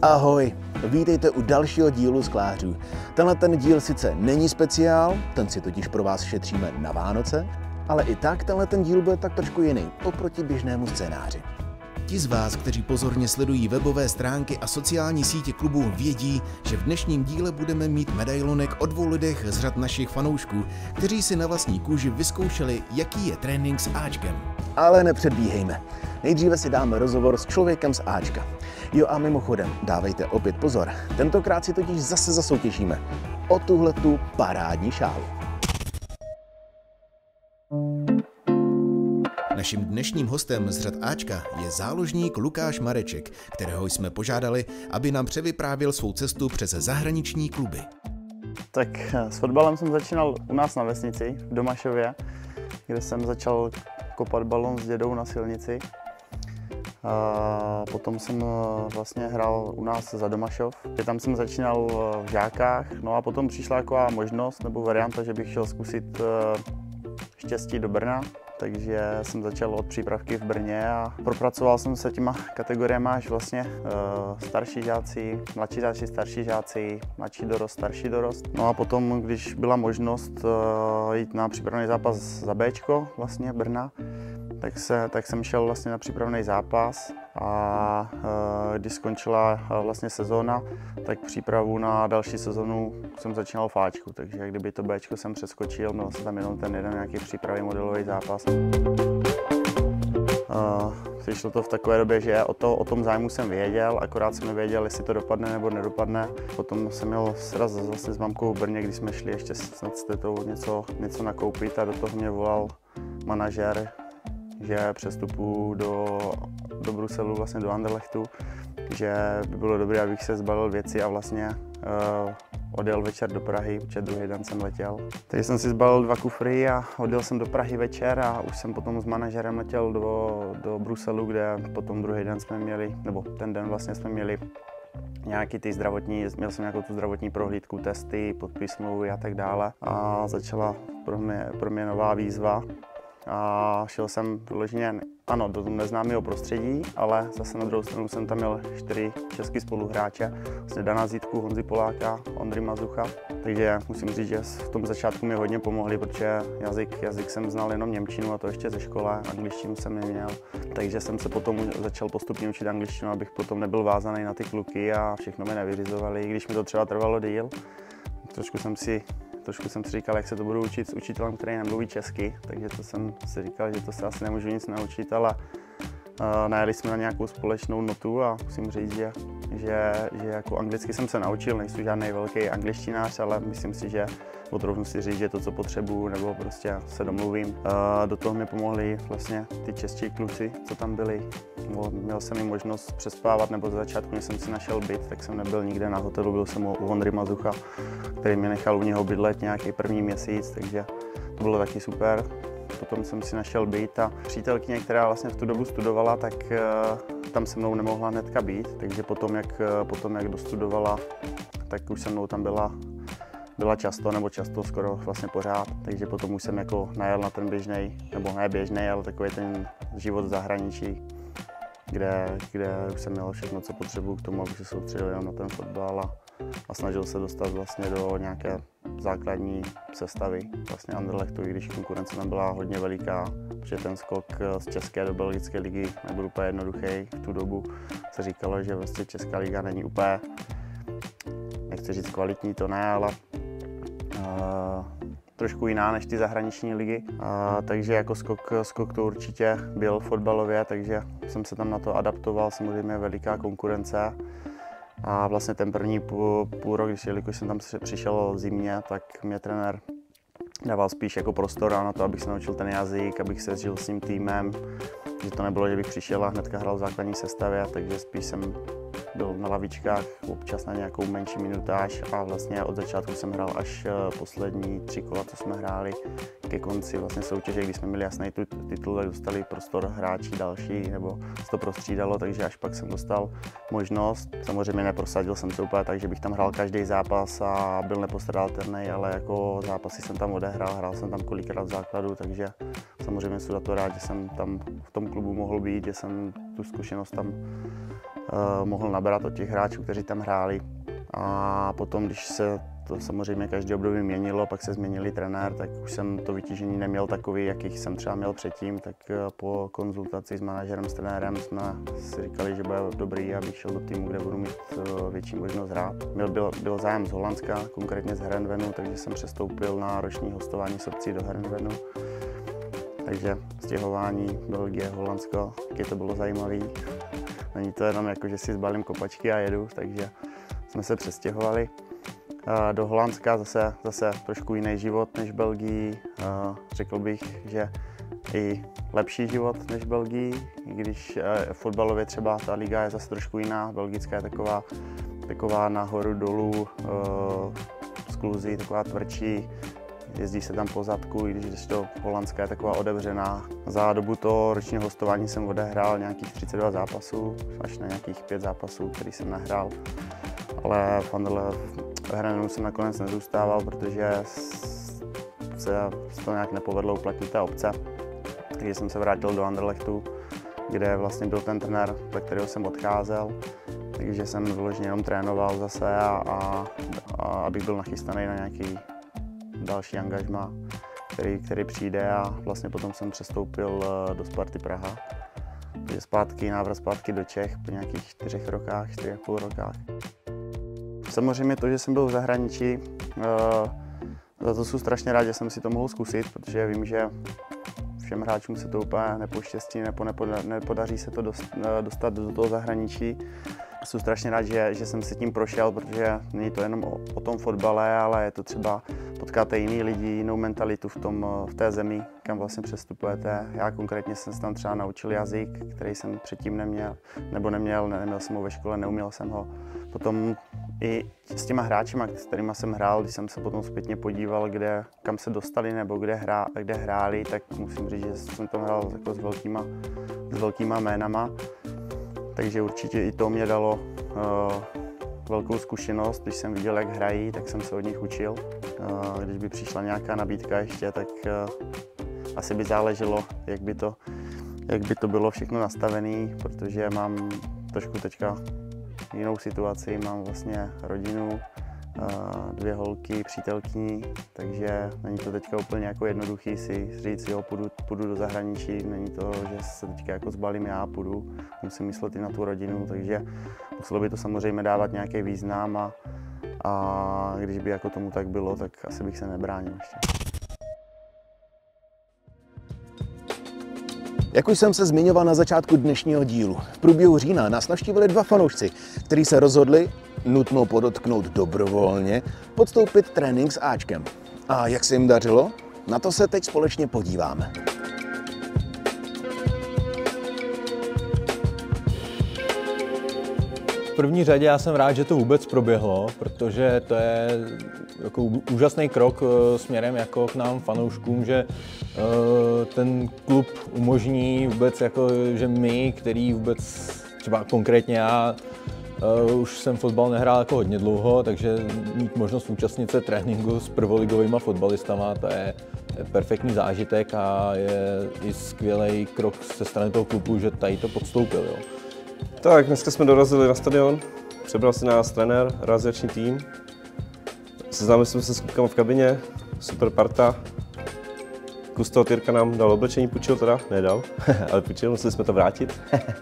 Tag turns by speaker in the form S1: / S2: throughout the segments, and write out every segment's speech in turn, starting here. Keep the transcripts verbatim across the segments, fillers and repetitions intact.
S1: Ahoj, vítejte u dalšího dílu Sklářů. Tenhle ten díl sice není speciál, ten si totiž pro vás šetříme na Vánoce, ale i tak tenhle ten díl bude tak trošku jiný oproti běžnému scénáři. Ti z vás, kteří pozorně sledují webové stránky a sociální sítě klubu, vědí, že v dnešním díle budeme mít medailonek o dvou lidech z řad našich fanoušků, kteří si na vlastní kůži vyzkoušeli, jaký je trénink s Ačkem. Ale nepředbíhejme. Nejdříve si dáme rozhovor s člověkem z Ačka. Jo a mimochodem, dávejte opět pozor, tentokrát si totiž zase zasoutěžíme o tuhletu parádní šálu. Naším dnešním hostem z řad Ačka je záložník Lukáš Mareček, kterého jsme požádali, aby nám převyprávěl svou cestu přes zahraniční kluby.
S2: Tak s fotbalem jsem začínal u nás na vesnici, v Domašově, kde jsem začal kopat balón s dědou na silnici. A potom jsem vlastně hrál u nás za Domašov. Tam jsem začínal v žákách, no a potom přišla taková možnost nebo varianta, že bych chtěl zkusit štěstí do Brna. Takže jsem začal od přípravky v Brně a propracoval jsem se těma kategoriemi až vlastně uh, starší žáci, mladší žáci, starší žáci, mladší dorost, starší dorost. No a potom, když byla možnost uh, jít na přípravný zápas za Bčko vlastně Brna, tak, se, tak jsem šel vlastně na přípravný zápas a uh, když skončila uh, vlastně sezóna, tak přípravu na další sezonu jsem začínal v Ačku, takže kdyby to Bčko jsem přeskočil, měl jsem tam jenom ten jeden nějaký přípravný modelový zápas. Uh, přišlo to v takové době, že o, to, o tom zájmu jsem věděl, akorát jsem nevěděl, jestli to dopadne nebo nedopadne. Potom jsem měl sraz vlastně s mamkou v Brně, když jsme šli ještě snad s tetou něco, něco nakoupit a do toho mě volal manažer, že přestupu do, do Bruselu, vlastně do Anderlechtu, že by bylo dobré, abych se zbalil věci a vlastně uh, odjel večer do Prahy, protože druhý den jsem letěl. Takže jsem si zbalil dva kufry a odjel jsem do Prahy večer a už jsem potom s manažerem letěl do, do Bruselu, kde potom druhý den jsme měli, nebo ten den vlastně jsme měli nějaký ty zdravotní, měl jsem nějakou tu zdravotní prohlídku, testy, podpis smlouvy a tak dále. A začala pro mě, pro mě nová výzva. A šel jsem vyloženě, ano, do neznámého prostředí, ale zase na druhou stranu jsem tam měl čtyři český spoluhráče, vlastně Dana Zítku, Honzi Poláka, Ondry Mazucha. Takže musím říct, že v tom začátku mi hodně pomohli, protože jazyk, jazyk jsem znal jenom němčinu a to ještě ze školy, angličtinu jsem neměl. Takže jsem se potom začal postupně učit angličtinu, abych potom nebyl vázaný na ty kluky a všechno mi nevyřizovali, i když mi to třeba trvalo díl. Trošku jsem si Trošku jsem si říkal, jak se to budu učit s učitelem, který nemluví česky, takže to jsem si říkal, že to se asi nemůžu nic naučit, ale uh, najeli jsme na nějakou společnou notu a musím říct, že, že, že jako anglicky jsem se naučil, nejsem žádný velký angličtinář, ale myslím si, že potřebuji si říct, že to, co potřebuju, nebo prostě se domluvím. Uh, do toho mi pomohli vlastně ty čeští kluci, co tam byli. Měl jsem jim možnost přespávat, nebo za začátku, když jsem si našel byt, tak jsem nebyl nikde na hotelu, byl jsem u Ondry Mazucha, který mě nechal u něho bydlet nějaký první měsíc, takže to bylo taky super. Potom jsem si našel byt a přítelkyně, která vlastně v tu dobu studovala, tak uh, tam se mnou nemohla hnedka být, takže potom jak, uh, potom, jak dostudovala, tak už se mnou tam byla byla často, nebo často skoro vlastně pořád, takže potom už jsem jako najel na ten běžný, nebo ne běžný, ale takový ten život v zahraničí, kde, kde už jsem měl všechno, co potřebuju k tomu, abych se soustředil jenom na ten fotbal a, a snažil se dostat vlastně do nějaké základní sestavy vlastně Anderlechtu, i když konkurence tam byla hodně veliká, protože ten skok z české do belgické ligy nebyl úplně jednoduchý. V tu dobu se říkalo, že vlastně česká liga není úplně, nechci říct kvalitní, to ne, ale Uh, trošku jiná než ty zahraniční ligy, uh, takže jako skok, skok to určitě byl fotbalově, takže jsem se tam na to adaptoval, samozřejmě veliká konkurence a vlastně ten první půl, půl rok, když, jelikož jsem tam přišel v zimě, tak mě trenér dával spíš jako prostor na to, abych se naučil ten jazyk, abych se zžil s tím týmem, že to nebylo, že bych přišel a hnedka hrál v základní sestavě, takže spíš jsem byl na lavičkách, občas na nějakou menší minutáž a vlastně od začátku jsem hrál až poslední tři kola, co jsme hráli ke konci vlastně soutěže, když jsme měli jasný titul, tak dostali prostor hráči další, nebo se to prostřídalo, takže až pak jsem dostal možnost. Samozřejmě neprosadil jsem se úplně tak, že bych tam hrál každý zápas a byl nepostradatelný, ale jako zápasy jsem tam odehrál, hrál jsem tam kolikrát v základu, takže samozřejmě jsem za to rád, že jsem tam v tom klubu mohl být, že jsem tu zkušenost tam mohl nabrat od těch hráčů, kteří tam hráli. A potom, když se to samozřejmě každý období měnilo, pak se změnili trenér, tak už jsem to vytížení neměl takový, jakých jsem třeba měl předtím, tak po konzultaci s manažerem, s trenérem jsme si říkali, že bude dobrý, abych šel do týmu, kde budu mít větší možnost hrát. Byl, byl, byl zájem z Holandska, konkrétně z Heerenveenu, takže jsem přestoupil na roční hostování s opcí do Heerenveenu. Takže stěhování Belgie, Holandsko, taky to bylo zajímavé. Není to jenom jako, že si zbalím kopačky a jedu, takže jsme se přestěhovali do Holandska, zase, zase trošku jiný život než v Belgii. Řekl bych, že i lepší život než v Belgii, i když fotbalově třeba ta liga je zase trošku jiná. Belgická je taková, taková nahoru dolů, skluzí, taková tvrdší. Jezdí se tam po zadku, i když to holandská je taková otevřená. Za dobu toho ročního hostování jsem odehrál nějakých třicet dva zápasů, až na nějakých pět zápasů, který jsem nahrál. Ale v Heerenveenu jsem nakonec nezůstával, protože se to nějak nepovedlo uplatnit té opce. Takže jsem se vrátil do Anderlechtu, kde vlastně byl ten trenér, ve kterého jsem odcházel. Takže jsem vyloženě jenom trénoval zase, a, a, a abych byl nachystaný na nějaký další angažmá, který, který přijde, a vlastně potom jsem přestoupil do Sparty Praha. Takže zpátky, návrat zpátky do Čech po nějakých čtyřech rokách, čtyřech půl rokách. Samozřejmě to, že jsem byl v zahraničí, za to jsem strašně rád, že jsem si to mohl zkusit, protože vím, že všem hráčům se to úplně nepoštěstí, nebo nepodaří se to dostat do toho zahraničí. Jsem strašně rád, že, že jsem si tím prošel, protože není to jenom o, o tom fotbale, ale je to třeba potkáte jiný lidi, jinou mentalitu v, tom, v té zemi, kam vlastně přestupujete. Já konkrétně jsem se tam třeba naučil jazyk, který jsem předtím neměl, nebo neměl, neměl jsem ho ve škole, neuměl jsem ho. Potom i s těma hráčima, s kterými jsem hrál, když jsem se potom zpětně podíval, kde, kam se dostali nebo kde, hrá, kde hráli, tak musím říct, že jsem tam hrál jako s velkýma, s velkýma jménama. Takže určitě i to mě dalo uh, velkou zkušenost. Když jsem viděl, jak hrají, tak jsem se od nich učil. Uh, když by přišla nějaká nabídka ještě, tak uh, asi by záleželo, jak by to, jak by to bylo všechno nastavené, protože mám trošku teďka jinou situaci. Mám vlastně rodinu, uh, dvě holky, přítelkyni, takže není to teďka úplně jako jednoduchý si říct, jo, půjdu, půjdu do zahraničí. Není to, že se teďka jako zbalím já, půjdu. Musím myslet i na tu rodinu, takže muselo by to samozřejmě dávat nějaký význam, a, a když by jako tomu tak bylo, tak asi bych se nebránil ještě.
S1: Jak už jsem se zmiňoval na začátku dnešního dílu, v průběhu října nás navštívili dva fanoušci, kteří se rozhodli, nutno podotknout dobrovolně, podstoupit trénink s Ačkem. A jak se jim dařilo? Na to se teď společně podíváme.
S3: V první řadě já jsem rád, že to vůbec proběhlo, protože to je jako úžasný krok směrem jako k nám fanouškům, že ten klub umožní vůbec, jako, že my, který vůbec, třeba konkrétně já, už jsem fotbal nehrál jako hodně dlouho, takže mít možnost účastnit se tréninku s prvoligovými fotbalistama, to je perfektní zážitek a je i skvělý krok ze strany toho klubu, že tady to podstoupil. Jo.
S4: Tak, dneska jsme dorazili na stadion, přebral si nás trenér, realizační tým. Seznámili jsme se s klukama v kabině, super parta. Kus toho Tyrka nám dal oblečení, půjčil teda, nedal, ale půjčil, museli jsme to vrátit.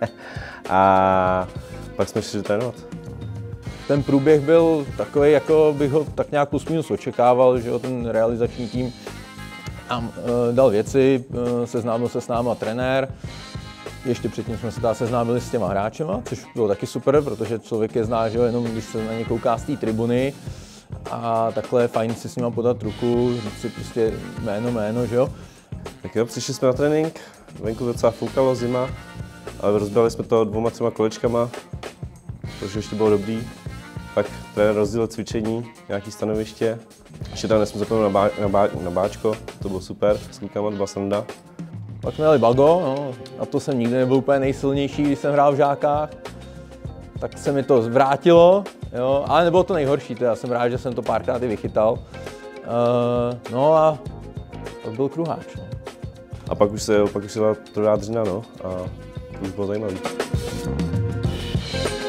S4: A pak jsme šli trénovat.
S3: Ten průběh byl takový, jako bych ho tak nějak plus minus očekával, že ten realizační tým nám e, dal věci, e, seznámil se s náma trenér. Ještě předtím jsme se tady seznámili s těma hráčema, což bylo taky super, protože člověk je zná, že jo, jenom když se na ně kouká z té tribuny. A takhle je fajn si s nima podat ruku, říct si prostě jméno, jméno, že jo.
S4: Tak jo, přišli jsme na trénink, venku docela foukalo, zima, ale rozběhali jsme to dvouma, třema kolečkama, protože ještě bylo dobrý. Pak trenér rozdělil cvičení, nějaké stanoviště. Ještě tam jsme zapomněli na, bá, na, bá, na báčko, to bylo super, s klukama, to byla sranda.
S3: Pak jsme měli bago, no, na to jsem nikdy nebyl úplně nejsilnější, když jsem hrál v žákách. Tak se mi to vrátilo, jo, ale nebylo to nejhorší, to já jsem rád, že jsem to párkrát i vychytal. Uh, no a pak byl kruháč. No.
S4: A pak už se, pak už se dala trojádřina, no, a to už bylo zajímavý.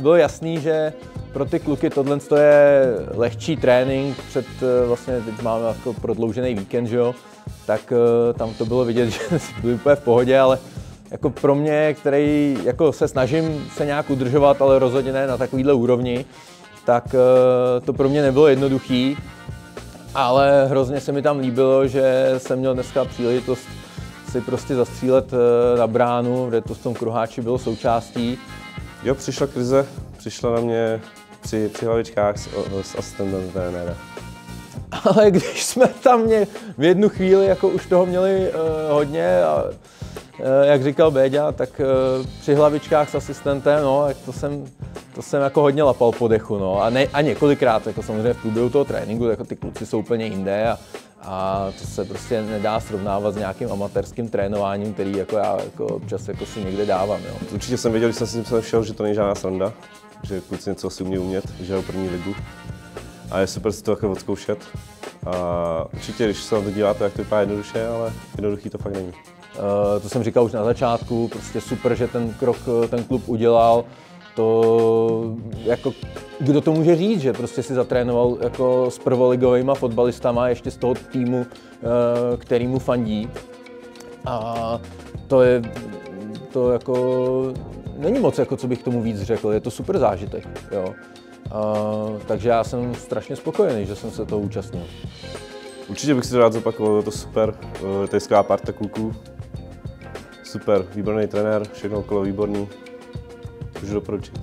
S3: bylo jasný, že pro ty kluky tohle je lehčí trénink před vlastně, teď máme jako prodloužený víkend, že jo, tak tam to bylo vidět, že byli úplně v pohodě, ale jako pro mě, který jako se snažím se nějak udržovat, ale rozhodně ne na takovýhle úrovni, tak to pro mě nebylo jednoduchý, ale hrozně se mi tam líbilo, že jsem měl dneska příležitost si prostě zastřílet na bránu, kde to v tom kruháči bylo součástí.
S4: Jo, přišla krize, přišla na mě při, při hlavičkách s, s asistentem trenéra.
S3: Ale když jsme tam mě v jednu chvíli jako už toho měli uh, hodně a uh, jak říkal Béďa, tak uh, při hlavičkách s asistentem, no, to jsem, to jsem jako hodně lapal po dechu, no, a, ne, a několikrát, jako samozřejmě v průběhu toho tréninku, jako ty kluci jsou úplně jinde a, a to se prostě nedá srovnávat s nějakým amatérským trénováním, který jako já jako občas jako si někde dávám, jo.
S4: Určitě jsem věděl, když jsem si sem šel, že to není žádná sranda, že kluci něco si umí umět, že je první ligu. A je super si to takhle odzkoušet. A určitě, když se na to díváte, jak to vypadá jednoduše, ale jednoduchý to fakt není.
S3: Uh, to jsem říkal už na začátku, prostě super, že ten krok ten klub udělal. To jako, kdo to může říct, že prostě si zatrénoval jako s prvoligovými fotbalistama ještě z toho týmu, uh, který mu fandí. A to je, to jako, není moc, jako co bych tomu víc řekl, je to super zážitek, jo. Uh, takže já jsem strašně spokojený, že jsem se toho účastnil.
S4: Určitě bych si to rád zopakoval, je to super, to je skvělá parta kluků. Super, výborný trenér, všechno okolo výborný, můžu doporučit.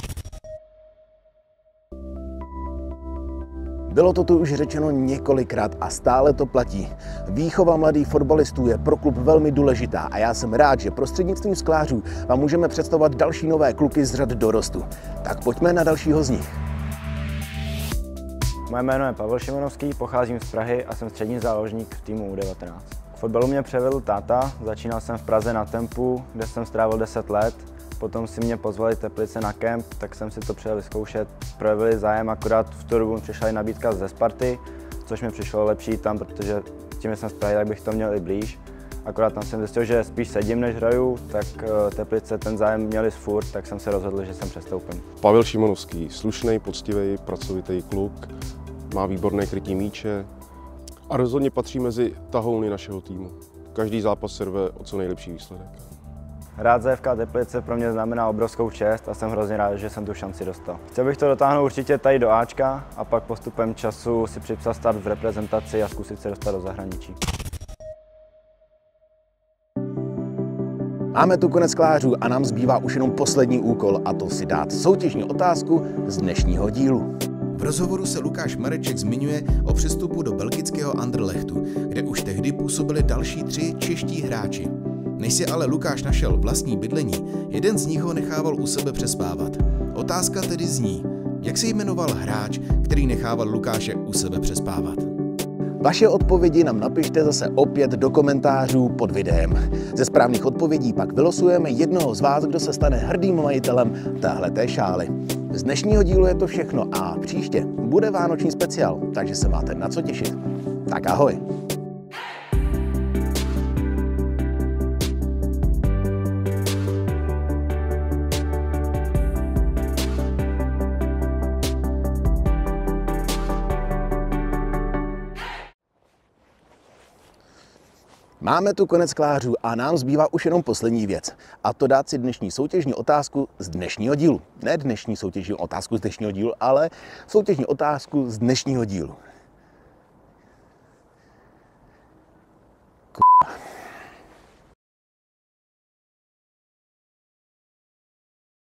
S1: Bylo to tu už řečeno několikrát a stále to platí. Výchova mladých fotbalistů je pro klub velmi důležitá a já jsem rád, že prostřednictvím Sklářů vám můžeme představovat další nové kluky z řad dorostu. Tak pojďme na dalšího z nich.
S5: Moje jméno je Pavel Šimonovský, pocházím z Prahy a jsem střední záložník v týmu U devatenáct. K fotbalu mě převedl táta, začínal jsem v Praze na Tempu, kde jsem strávil deset let. Potom si mě pozvali Teplice na kemp, tak jsem si to přijel vyzkoušet. Projevili zájem, akorát v tu dobu přišla i nabídka ze Sparty, což mi přišlo lepší tam, protože tím, že jsem z Prahy, tak bych to měl i blíž. Akorát tam jsem zjistil, že spíš sedím, než hraju, tak Teplice ten zájem měli furt, tak jsem se rozhodl, že jsem přestoupím.
S6: Pavel Šimonovský, slušný, poctivý, pracovitý kluk, má výborné krytí míče a rozhodně patří mezi tahouny našeho týmu. Každý zápas se rve o co nejlepší výsledek.
S5: Rád za F K Teplice pro mě znamená obrovskou čest a jsem hrozně rád, že jsem tu šanci dostal. Chtěl bych to dotáhnout určitě tady do Ačka a pak postupem času si připsat start v reprezentaci a zkusit se dostat do zahraničí.
S1: Máme tu konec Sklářů a nám zbývá už jenom poslední úkol, a to si dát soutěžní otázku z dnešního dílu.
S7: V rozhovoru se Lukáš Mareček zmiňuje o přestupu do belgického Anderlechtu, kde už tehdy působili další tři čeští hráči. Než si ale Lukáš našel vlastní bydlení, jeden z nich ho nechával u sebe přespávat. Otázka tedy zní, jak se jmenoval hráč, který nechával Lukáše u sebe přespávat?
S1: Vaše odpovědi nám napište zase opět do komentářů pod videem. Ze správných odpovědí pak vylosujeme jednoho z vás, kdo se stane hrdým majitelem téhleté šály. Z dnešního dílu je to všechno a příště bude vánoční speciál, takže se máte na co těšit. Tak ahoj! Máme tu konec Sklářů a nám zbývá už jenom poslední věc. A to dát si dnešní soutěžní otázku z dnešního dílu. Ne dnešní soutěžní otázku z dnešního dílu, ale soutěžní otázku z dnešního dílu.